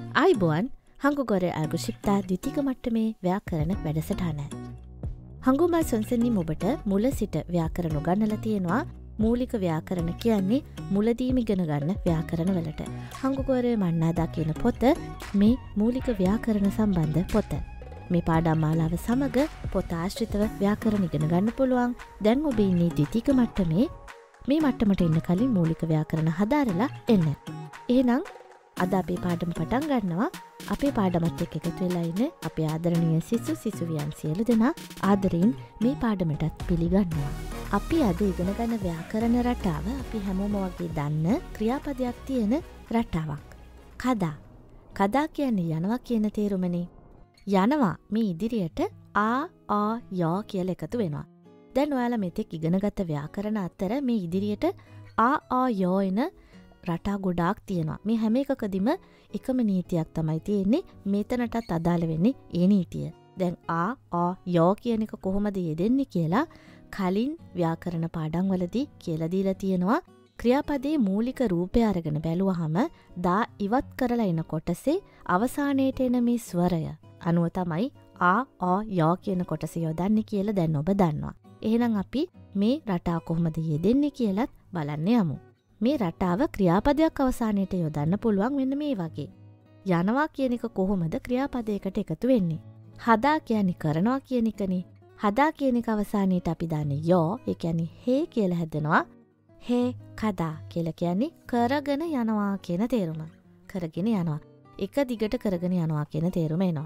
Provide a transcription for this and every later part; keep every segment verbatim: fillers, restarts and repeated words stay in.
ආයිබෝවන් හංගුගොරේ 알고 싶다 ද්විතීක මට්ටමේ ව්‍යාකරණ වැඩසටහන. හංගුමල් සොන්සෙන්නින් ඔබට මුල සිට ව්‍යාකරණ උගන්වලා තියෙනවා. මූලික ව්‍යාකරණ කියන්නේ මුලදීම ඉගෙන ගන්න ව්‍යාකරණ වලට. හංගුගොරේ මන්නාදා කියන පොත මේ මූලික ව්‍යාකරණ සම්බන්ධ පොත. මේ පාඩම් මාලාව සමග පොත ආශ්‍රිතව ව්‍යාකරණ ඉගෙන ගන්න පුළුවන්. දැන් ඔබ ඉන්නේ ද්විතීක මට්ටමේ. මේ මට්ටමට එන්න කලින් මූලික ව්‍යාකරණ හදාරලා එන්න. එහෙනම් අද අපේ පාඩම පටන් ගන්නවා. අපේ පාඩමත් එක්ක එකතු වෙලා ඉන්න අපේ ආදරණීය සිසු සිසුවියන් සියලු දෙනා ආදරයෙන් මේ පාඩමටත් පිළිගන්නවා. අපි අද ඉගෙන ගන්න ව්‍යාකරණ රටාව අපි හැමෝම වගේ දන්න ක්‍රියාපදයක් තියෙන රටාවක්. කදා. කදා කියන්නේ යනවා කියන තේරුමනේ. යනවා මේ ඉදිරියට ආ ආ යා කියලා එකතු වෙනවා. දැන් ඔයාලා මෙතෙක් ඉගෙනගත්ත ව්‍යාකරණ අතර මේ ඉදිරියට ආ ආ යා එන රටා ගොඩාක් තියෙනවා. මේ හැම එකකදීම එකම නීතියක් තමයි තියෙන්නේ. මෙතනටත් අදාළ වෙන්නේ ඒ නීතිය. දැන් ආ ආ යා කියන එක කොහොමද යෙදෙන්නේ කියලා කලින් ව්‍යාකරණ පාඩම් වලදී කියලා දීලා තියෙනවා. ක්‍රියාපදයේ මූලික රූපය අරගෙන බැලුවහම දා ඉවත් කරලා එන කොටසේ අවසානයේට එන මේ ස්වරය අනුව තමයි ආ ආ යා කියන කොටස යොදන්නේ කියලා දැන් ඔබ දන්නවා. එහෙනම් අපි මේ රටාව කොහොමද යෙදෙන්නේ කියලාත් බලන්න යමු. මේ රටාව ක්‍රියාපදයක් අවසානයේට යොදන්න පුළුවන් වෙන්න මේ වගේ. යනවා කියන එක කොහොමද ක්‍රියාපදයකට එකතු වෙන්නේ? හදා කියන්නේ කරනවා කියන එකනේ. හදා කියන එක අවසානයේට අපි දාන්නේ යෝ. ඒ කියන්නේ හේ කියලා හැදෙනවා. හේ කදා කියලා කියන්නේ කරගෙන යනවා කියන තේරුම. කරගෙන යනවා. එක දිගට කරගෙන යනවා කියන තේරුම එනවා.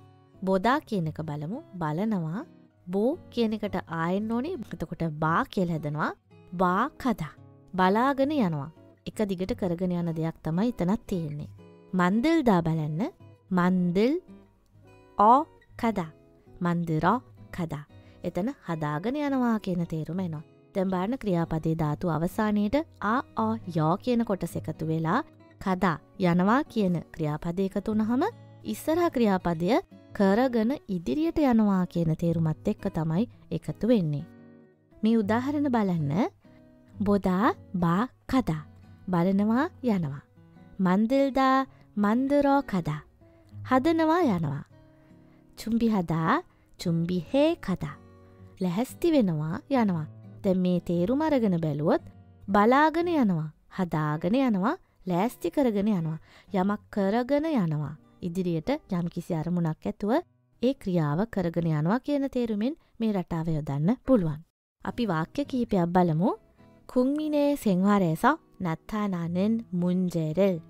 බොදා කියන එක බලමු. බලනවා. බෝ කියන එකට ආයෙන්න ඕනේ. එතකොට බා කියලා හැදෙනවා. බා කදා. බලාගෙන යනවා. එක දිගට කරගෙන යන දෙයක් තමයි එතනක් තියෙන්නේ. මන්දිල් දා බලන්න. මන්දිල් ඕ කදා. මන්දිරා කදා. එතන හදාගෙන යනවා කියන තේරුම එනවා. දැන් බලන්න ක්‍රියාපදයේ ධාතු අවසානයේට ආ ආ යා කියන කොටස එකතු වෙලා කදා යනවා කියන ක්‍රියාපදය එකතු වුනහම ඉස්සරහා ක්‍රියාපදය කරගෙන ඉදිරියට යනවා කියන තේරුමත් එක්ක තමයි එකතු වෙන්නේ. මේ උදාහරණ බලන්න. බොදා බා කදා. බලනවා යනවා. මන්දිල්දා මන්දරෝ කදා. හදනවා යනවා. චුම්බි හදා චුම්බි හේ කදා. ලැහැස්ති වෙනවා යනවා. දැන් මේ තේරුම අරගෙන බැලුවොත් බලාගෙන යනවා, හදාගෙන යනවා, ලෑස්ති කරගෙන යනවා, යමක් කරගෙන යනවා. ඉදිරියට යම්කිසි අරමුණක් ඇතුව ඒ ක්‍රියාව කරගෙන යනවා කියන තේරුමෙන් මේ රටාව යොදන්න පුළුවන්. අපි වාක්‍ය කිහිපයක් බලමු. 국민의 생활에서 나타나는 문제를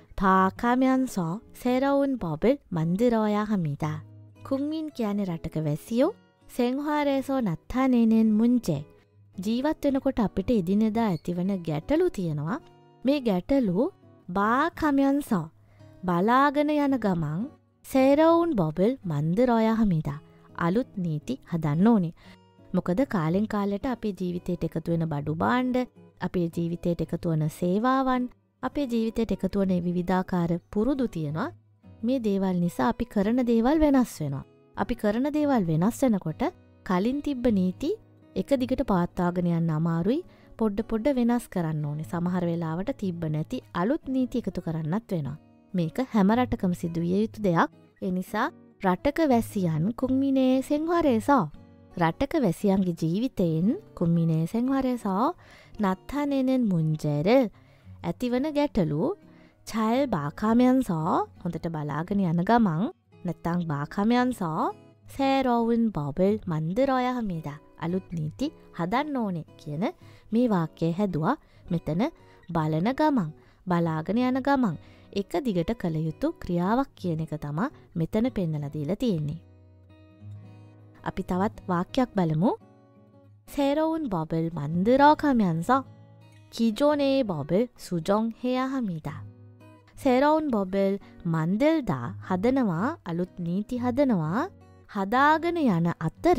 파악하면서 새로운 법을 만들어야 합니다. 국민 කියන්නේ රටක වැසියෝ. 생활에서 나타내는 문제. ජීවත් වෙනකොට අපිට එදිනෙදා ඇතිවන ගැටලු තියෙනවා. මේ ගැටලු පා악하면서 බලාගෙන යන ගමන් 새로운 법을 만들어야 합니다. අලුත් නීති හදන්න ඕනේ. මොකද කාලෙන් කාලෙට අපේ ජීවිතයට එකතු වෙන බඩු භාණ්ඩ, අපේ ජීවිතයට එකතු වන සේවාවන්, අපේ ජීවිතයට එකතු වන විවිධාකාර පුරුදු තියෙනවා. මේ දේවල් නිසා අපි කරන දේවල් වෙනස් වෙනවා. අපි කරන දේවල් වෙනස් වෙනකොට කලින් තිබ්බ නීති එක දිගට පවත්වාගෙන යන්න අමාරුයි. පොඩ පොඩ වෙනස් කරන්න ඕනේ. සමහර වෙලාවට තිබ්බ නැති අලුත් නීති එකතු කරන්නත් වෙනවා. මේක හැම රටකම සිදුවිය යුතු දෙයක්. ඒ නිසා රටක වැසියන් 국민의 생활에서 රටක වැසියන්ගේ ජීවිතයෙන් 국민의 생활에서 나타내는 문제를 ඇතිවන ගැටලු 잘 파악하면서 හොඳට බලාගෙන යන ගමන් නැත්නම් 파악하면서 새로운 법을 만들어야 합니다. අලුත් නීති හදන්න ඕනේ කියන මේ වාක්‍යය හැදුවා. මෙතන බලන ගමන්, බලාගෙන යන ගමන් එක දිගට කළ යුතු ක්‍රියාවක් කියන එක තමයි මෙතන පෙන්නලා දීලා තියෙන්නේ. අපි තවත් වාක්‍යයක් බලමු. 새로운 법을 만들어가면서 기존의 법을 수정해야 합니다. 새로운 법을 만들다 හදනවා, අලුත් නීති හදනවා. හදාගෙන යන අතර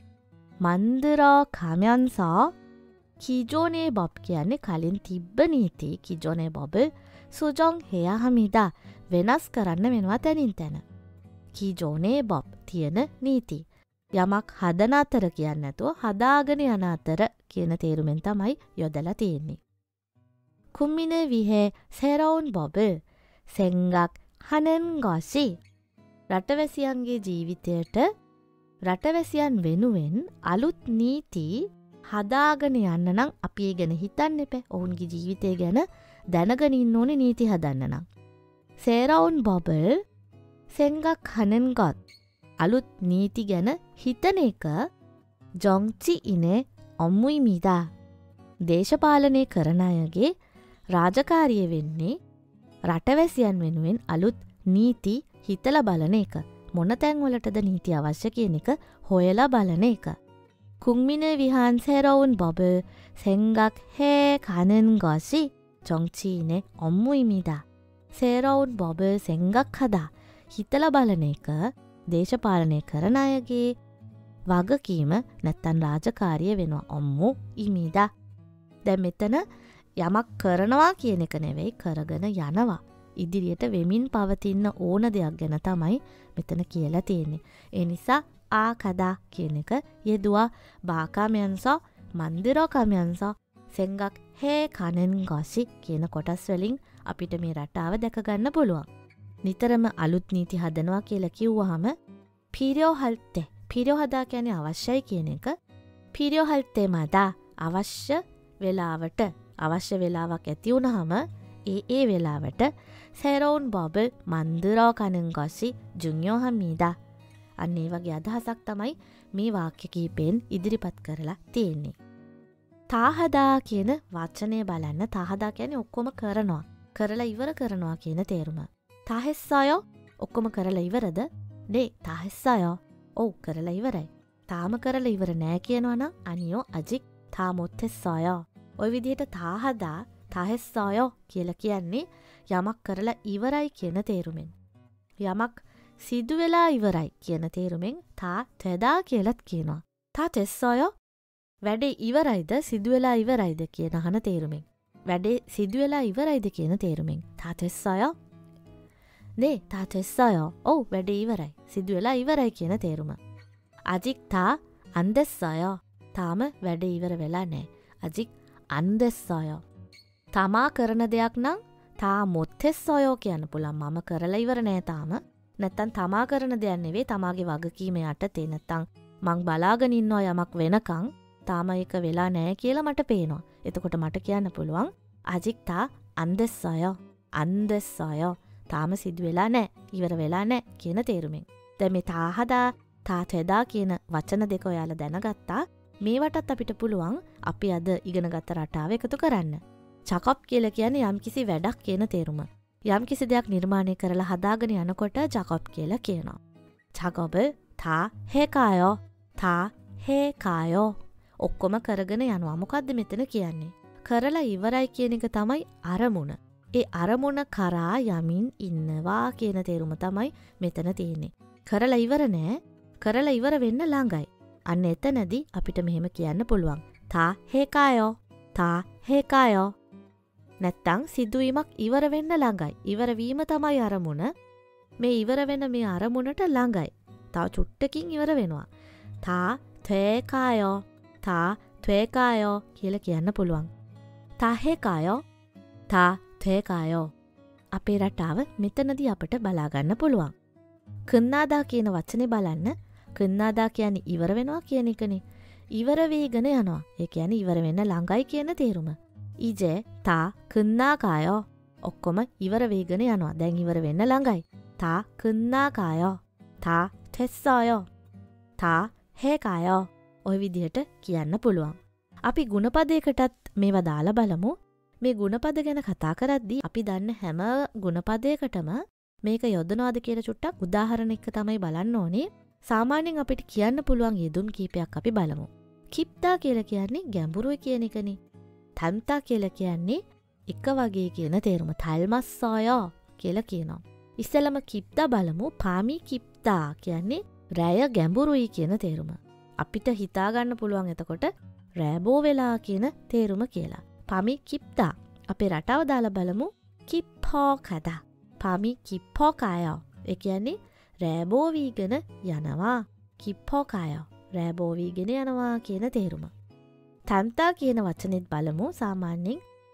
만들어가면서 기존의 법 කියන්නේ කලින් තිබ්බ නීති, 기존의 법을 수정해야 합니다. වෙනස් කරන්න වෙනවා තැනින් තැන. 기존의 법 තියෙන නීති. යමක් හදන අතර කියන්නේ නැතුව හදාගෙන යන අතර කියන තේරුමෙන් තමයි යොදලා තියෙන්නේ. 국민을 위해 새로운 법을 hanen 것이 රටවැසියන්ගේ ජීවිතයට රටවැසියන් වෙනුවෙන් අලුත් නීති හදාගෙන යන්න නම් අපි ඒ ගැන හිතන්න එපා. ඔවුන්ගේ ජීවිතය ගැන දැනගෙන ඉන්න ඕනේ නීති හදන්න නම්. සේරවුන් බබල් සෙන්ගක් hanen 것 අලුත් නීති ගැන හිතන එක 정치 ඉනේ 업무입니다. දේශපාලනය කරන අයගේ රාජකාරිය වෙන්නේ රටවැසියන් වෙනුවෙන් අලුත් නීති හිතලා බලන එක. මොන තැන්වලටද නීති අවශ්‍ය කියන එක හොයලා බලන එක. 국민을 위한 새로운 법을 생각해 가는 것이 정치인의 업무입니다. 새로운 법을 생각하다 හිතලා බලන එක දේශපාලනය කරන අයගේ වගකීම නැත්තන් රාජකාරිය වෙනවා. 업무입니다. දැන් මෙතන යමක් කරනවා කියන එක නෙවෙයි කරගෙන යනවා. ඉදිරියට වෙමින් පවතින ඕන දෙයක් ගැන තමයි මෙතන කියලා තියෙන්නේ. ඒ නිසා ආ කදා කියන එක යෙදුවා බාකාමයන්සෝ මන්දිරෝකමයන්සෝ සෙන්ගක් හේ කනෙන් ගොසි කියන කොටස් වලින් අපිට මේ රටාව දැක ගන්න පුළුවන්. නිතරම අලුත් නීති හදනවා කියලා කිව්වහම පිරියෝහල්තේ පිරියෝහදා කියන්නේ අවශ්‍යයි කියන එක. පිරියෝහල්තේ마දා අවශ්‍ය වෙලාවට අවශ්‍ය වෙලාවක් ඇති වුණාම ඒ ඒ වෙලාවට 새로운 법을 만들어 가는 것이 중요합니다. අන්න ඒ වගේ අදහසක් තමයි මේ වාක්‍ය කීපෙන් ඉදිරිපත් කරලා තියෙන්නේ. තාහදා කියන වචනය බලන්න. තාහදා කියන්නේ ඔක්කොම කරනවා. කරලා ඉවර කරනවා කියන තේරුම. තාහෙස්සයෝ ඔක්කොම කරලා ඉවරද? නේ තාහෙස්සයෝ. ඔව් කරලා ඉවරයි. තාම කරලා ඉවර නෑ කියනවා නම් අනියෝ අජික් තා 못했어요. ඔය විදිහට තාහදා තාහෙස්සයෝ කියලා කියන්නේ යමක් කරලා ඉවරයි කියන තේරුමෙන්. යමක් සිදු වෙලා ඉවරයි කියන තේරුමෙන් තා තෙදා කියලත් කියනවා. තා තෙස්සයෝ වැඩේ ඉවරයිද සිදු වෙලා ඉවරයිද කියන අහන තේරුමෙන්. වැඩේ සිදු වෙලා ඉවරයිද කියන තේරුමෙන් තා තෙස්සයෝ නේ තා තෙස්සයෝ ඔව් වැඩේ ඉවරයි සිදු වෙලා ඉවරයි කියන තේරුම. අජික් තා අන් දෙස්සයෝ තාම වැඩේ ඉවර වෙලා නැහැ. අජික් අන් දෙස්සයෝ තමා කරන දෙයක් නම් තා 못했어요 කියන්න පුළුවන්. මම කරලා ඉවර නෑ තාම. නැත්තම් තමා කරන දෙයක් නෙවෙයි තමාගේ වගකීම යටතේ. නැත්තම් මං බලාගෙන ඉන්නවා යමක් වෙනකන් තාම ඒක වෙලා නෑ කියලා මට පේනවා. එතකොට මට කියන්න පුළුවන් අජික් තා අන් දෙස්සයෝ අන් දෙස්සයෝ තාම සිදු වෙලා නෑ ඉවර වෙලා නෑ කියන තේරුමෙන්. දැන් මේ තාහදා තා තෙදා කියන වචන දෙක ඔයාලා දැනගත්තා. මේවටත් අපිට පුළුවන් අපි අද ඉගෙනගත්ත රටාව එකතු කරන්න. චකප් කියලා කියන්නේ යම්කිසි වැඩක් කියන තේරුම. යම්කිසි දෙයක් නිර්මාණය කරලා හදාගෙන යනකොට චකප් කියලා කියනවා. චකප්을 다 해가요. 다 해가요. ඔක්කොම කරගෙන යනවා. මොකද්ද මෙතන කියන්නේ? කරලා ඉවරයි කියන එක තමයි අරමුණ. ඒ අරමුණ කරා යමින් ඉන්නවා කියන තේරුම තමයි මෙතන තියෙන්නේ. කරලා ඉවර නෑ. කරලා ඉවර වෙන්න ළඟයි. අන්න එතනදී අපිට මෙහෙම කියන්න පුළුවන්. 다 해가요. 다 해가요. නැත්තං සිදුවීමක් ඉවර වෙන්න ළඟයි. ඉවර වීම තමයි අරමුණ. මේ ඉවර වෙන මේ අරමුණට ළඟයි. තව චුට්ටකින් ඉවර වෙනවා. තා 돼가요. තා 돼가요 කියලා කියන්න පුළුවන්. 다 해가요. 다 돼가요. අපේ රටාව මෙතනදී අපට බලා ගන්න පුළුවන්. 끝나다 කියන වචනේ බලන්න. 끝나다 කියන්නේ ඉවර වෙනවා කියන එකනේ. ඉවර වෙගෙන යනවා. ඒ කියන්නේ ඉවර වෙන්න ළඟයි කියන තේරුම. 이제 다 끝나가요. ඔක්කොම ඉවර වෙගෙන යනවා. දැන් ඉවර වෙන්න ළඟයි. 다 끝나가요. 다 됐어요. 다 해가요. ඔය විදිහට කියන්න පුළුවන්. අපි ගුණපදයකටත් මේවා දාලා බලමු. මේ ගුණපද ගැන කතා කරද්දී අපි දන්න හැම ගුණපදයකටම මේක යොදනවාද කියලා චුට්ටක් උදාහරණ එක්ක තමයි බලන්න ඕනේ. සාමාන්‍යයෙන් අපිට කියන්න පුළුවන් යෙදුම් කීපයක් අපි බලමු. කිප්තා කියලා කියන්නේ ගැඹුරුයි කියන එකනේ. තන්තා කියලා කියන්නේ එක වගේ කියන තේරුම. තල්මස්සයෝ කියලා කියනවා. ඉස්සෙල්ලම කිප්තා බලමු. පාමි කිප්තා කියන්නේ රැය ගැඹුරුයි කියන තේරුම. අපිට හිතා ගන්න පුළුවන් එතකොට රැබෝ වෙලා කියන තේරුම කියලා. පාමි කිප්තා. අපේ රටාව දාලා බලමු. කිප්පෝ කදා. පාමි කිප්පෝ කායෝ. ඒ කියන්නේ රැබෝ වීගෙන යනවා. කිප්පෝ කායෝ. රැබෝ වීගෙන යනවා කියන තේරුම. තන්තා කියන වචනේත් බලමු. සාමාන්‍යයෙන්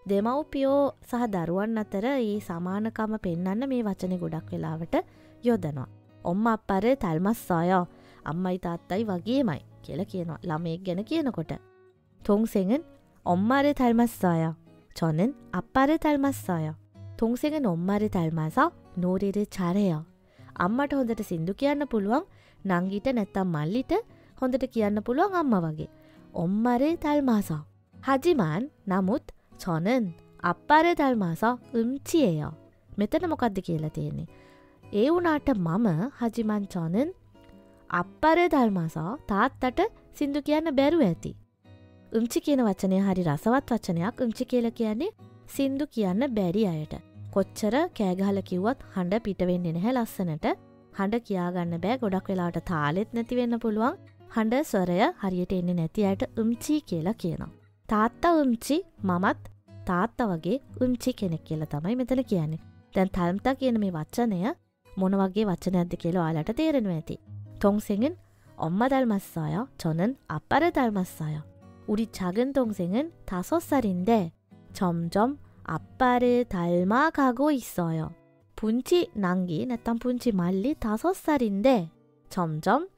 දෙමව්පියෝ සහ දරුවන් අතර මේ සමානකම පෙන්වන්න මේ වචනේ ගොඩක් වෙලාවට යොදනවා. ඔම්මා අප්පාරේ තල්මස්සාය අම්මයි තාත්තයි වගේමයි කියලා කියනවා ළමයෙක් ගැන කියනකොට. 동생은 엄마를 닮았어요. 저는 아빠를 닮았어요. 동생은 엄마를 닮아서 놀이를 잘해요. අම්මට හොඳට සින්දු කියන්න පුළුවන් නංගිට නැත්තම් මල්ලිට හොඳට කියන්න පුළුවන් අම්මා වගේ. 엄마를 닮아서. 하지만 නමුත් 저는 아빠를 닮아서 음치예요. මෙතන මොකද්ද කියලා තියෙන්නේ? ඒ වුණාට මම 하지만 저는 아빠를 닮아서 තාත්තට සින්දු කියන්න බැරුව ඇති. 음치 කියන වචනය හරි රසවත් වචනයක්. 음치 කියලා කියන්නේ සින්දු කියන්න බැරි අයට. කොච්චර කෑ ගහලා කිව්වත් හඬ පිට වෙන්නේ නැහැ ලස්සනට. හඬ කියා ගන්න බෑ. ගොඩක් වෙලාවට තාලෙත් නැති වෙන්න පුළුවන්. හඬ ස්වරය හරියට එන්නේ නැති අයට 음치 කියලා කියනවා. තාත්තා 음치 මමත් තාත්තා වගේ 음치 කෙනෙක් කියලා තමයි මෙතන කියන්නේ. දැන් 닮다 කියන මේ වචනය මොන වගේ වචනයක්ද කියලා ඔයාලට තේරෙනවා ඇති. 동생은 엄마 닮았어요. 저는 아빠를 닮았어요. 우리 작은 동생은 다섯 살인데 점점 아빠를 닮아가고 있어요. 분치 낭기 නැත්නම් 분치 말리 다섯 살인데 점점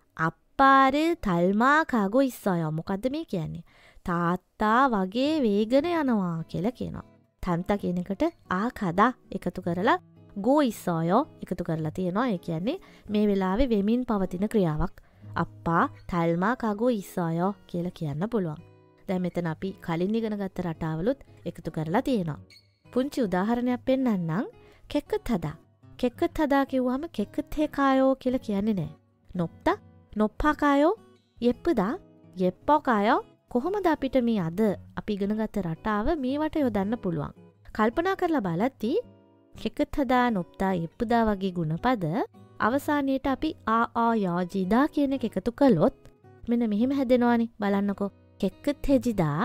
아빠를 닮아가고 있어요. මොකද්ද මේ කියන්නේ? තාත්තා වගේ වේගන යනවා කියලා කියනවා. 닮다 කියන එකට ආ කදා එකතු කරලා go 있어요 එකතු කරලා තියෙනවා. ඒ කියන්නේ මේ වෙලාවේ වෙමින් පවතින ක්‍රියාවක්. අප්පා 닮아가고 있어요 කියලා කියන්න පුළුවන්. දැන් මෙතන අපි කලින් ඉගෙන ගත්ත රටාවලුත් එකතු කරලා තියෙනවා. පුංචි උදාහරණයක් පෙන්නන්නම්. කෙක්කත් හදා. කෙක්කත් හදා කිව්වම කෙක්කත් හේකායෝ කියලා කියන්නේ නැහැ. නොප්තා නොප්පාකායෝ යෙප්පදා යෙප්පෝකායෝ කොහොමද අපිට මේ අද අපි ඉගෙන ගත්ත රටාව මේවට යොදන්න පුළුවන්? කල්පනා කරලා බලද්දී කෙක්කත් හදා නොප්තා යෙප්පදා වගේ ගුණපද අවසානයේට අපි ආ ආ යා ජීදා කියන එක එකතු කළොත් මෙන්න මෙහෙම හැදෙනවානේ. බලන්නකෝ. කෙක්කත් හෙජිදා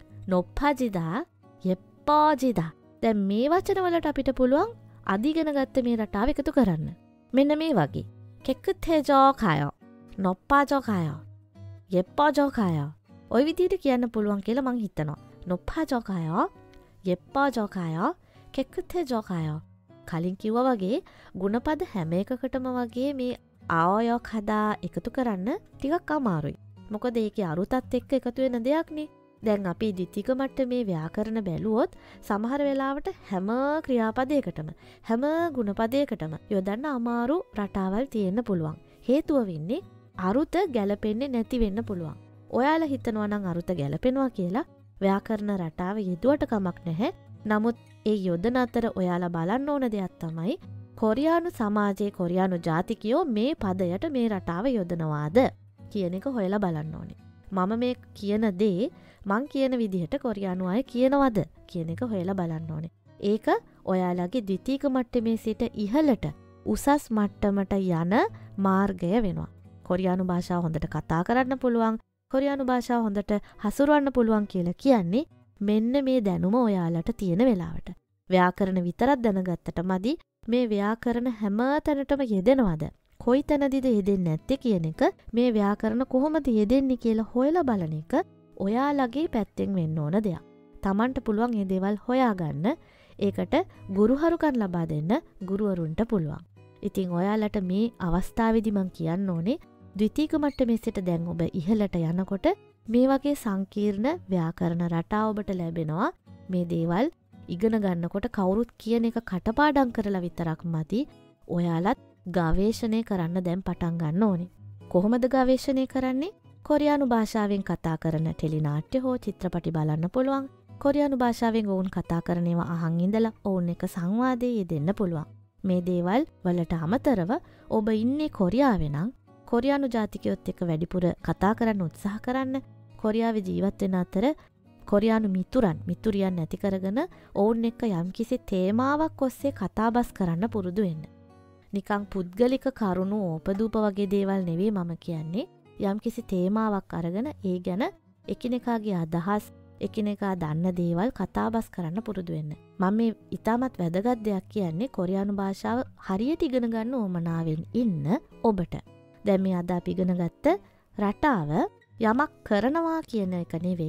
නොප්පාජිදා යෙප්පාජිදා. දැන් මේ වචන වලට අපිට පුළුවන් අධිගෙන ගත්ත මේ රටාව එකතු කරන්න. මෙන්න මේ වගේ. කෙක්කත් හෙජෝ කායෝ නොප්පාජෝ කායෝ යෙප්පාජෝ කායෝ. ওই විදිහට කියන්න පුළුවන් කියලා මං හිතනවා. නොප්පාජෝ කායෝ යෙප්පාජෝ කායෝ කෙක්කත් හෙජෝ කායෝ. කලින් කිව්වා වගේ ಗುಣපද හැම එකකටම වගේ මේ ආයෝක් හදා එකතු කරන්න ටිකක් අමාරුයි. මොකද ඒකේ අරුතත් එක්ක එකතු වෙන දෙයක්නේ. දැන් අපි ද්විතීක මට්ටමේ ව්‍යාකරණ බැලුවොත් සමහර වෙලාවට හැම ක්‍රියාපදයකටම හැම ගුණපදයකටම යොදන්න අමාරු රටාවල් තියෙන්න පුළුවන්. හේතුව වෙන්නේ අරුත ගැලපෙන්නේ නැති වෙන්න පුළුවන්. ඔයාලා හිතනවා නම් අරුත ගැලපෙනවා කියලා ව්‍යාකරණ රටාව යෙදුවට කමක් නැහැ. නමුත් ඒ යොදන අතර ඔයාලා බලන්න ඕන දෙයක් තමයි කොරියානු සමාජයේ කොරියානු ජාතිකයෝ මේ පදයට මේ රටාව යොදනවාද කියන එක හොයලා බලන්න ඕනේ. මම මේ කියන දේ මං කියන විදිහට කොරියානු අය කියනවද කියන එක හොයලා බලන්න ඕනේ. ඒක ඔයාලගේ ද්විතීක මට්ටමේ සිට ඉහළට උසස් මට්ටමට යන මාර්ගය වෙනවා. කොරියානු භාෂාව හොඳට කතා කරන්න පුළුවන්, කොරියානු භාෂාව හොඳට හසුරවන්න පුළුවන් කියලා කියන්නේ මෙන්න මේ දැනුම ඔයාලට තියෙන වෙලාවට. ව්‍යාකරණ විතරක් දැනගත්තට මදි මේ ව්‍යාකරණ හැම තැනටම යෙදෙනවද? කොයි තැනදීද යෙදෙන්නේ නැත්තේ කියන එක, මේ ව්‍යාකරණ කොහොමද යෙදෙන්නේ කියලා හොයලා බලන එක ඔයාලගේ පැත්තෙන් වෙන්න ඕන දෙයක්. Tamanට පුළුවන් මේ දේවල් හොයාගන්න. ඒකට ගුරුහරුකම් ලබා දෙන්න ගුරුවරුන්ට පුළුවන්. ඉතින් ඔයාලට මේ අවස්ථාවේදී මම කියන්න ඕනේ ද්විතීක මට්ටමේ සිට දැන් ඔබ ඉහළට යනකොට මේ වගේ සංකීර්ණ ව්‍යාකරණ රටාව ඔබට ලැබෙනවා. මේ දේවල් ඉගෙන ගන්නකොට කවුරුත් කියන එක කටපාඩම් කරලා විතරක් මදි. ඔයාලත් ගවේෂණය කරන්න දැන් පටන් ගන්න ඕනේ. කොහොමද ගවේෂණය කරන්නේ? කොරියානු භාෂාවෙන් කතා කරන ටෙලිනාට්‍ය හෝ චිත්‍රපටි බලන්න පුළුවන්. කොරියානු භාෂාවෙන් ඔවුන් කතා කරන ඒවා අහන් ඉඳලා ඔවුන් එක සංවාදයේ යෙදෙන්න පුළුවන්. මේ දේවල් වලට අමතරව ඔබ ඉන්නේ කොරියාවේ නම් කොරියානු ජාතිකයොත් එක්ක වැඩිපුර කතා කරන්න උත්සාහ කරන්න. කොරියාවේ ජීවත් වෙන අතර කොරියානු මිතුරන් මිතුරියන් නැති කරගෙන ඔවුන් එක්ක යම්කිසි තේමාවක් ඔස්සේ කතාබස් කරන්න පුරුදු වෙන්න. නිකං පුද්ගලික කරුණු ඕපදූප වගේ දේවල් නෙවෙයි මම කියන්නේ. යම්කිසි තේමාවක් අරගෙන ඒ ගැන එකිනෙකාගේ අදහස් එකිනෙකා දන්න දේවල් කතාබස් කරන්න පුරුදු වෙන්න. මම මේ ඉතාමත් වැදගත් දෙයක් කියන්නේ කොරියානු භාෂාව හරියට ඉගෙන ගන්න ඕමනාවෙන් ඉන්න ඔබට. දැන් මේ අද අපි ඉගෙන ගත්ත රටාව යමක් කරනවා කියන එක නෙවෙයි,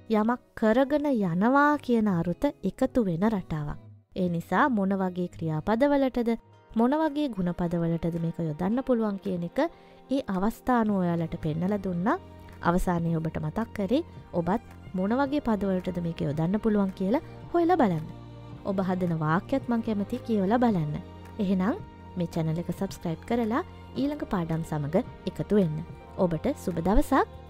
යමක් කරගෙන යනවා කියන අරුත එකතු වෙන රටාවක්. ඒ නිසා මොන වගේ ක්‍රියාපදවලටද මොන වගේ ගුණපදවලටද මේක යොදන්න පුළුවන් කියන එක ඒ අවස්ථානුව ඔයාලට පෙන්නලා දුන්නා. අවසානයේ ඔබට මතක් කරේ ඔබත් මොන වගේ පදවලටද මේක යොදන්න පුළුවන් කියලා හොයලා බලන්න. ඔබ හදන වාක්‍යත් මං කැමති කියවලා බලන්න. එහෙනම් මේ channel එක subscribe කරලා ඊළඟ පාඩම් සමග එකතු වෙන්න. ඔබට සුබ දවසක්.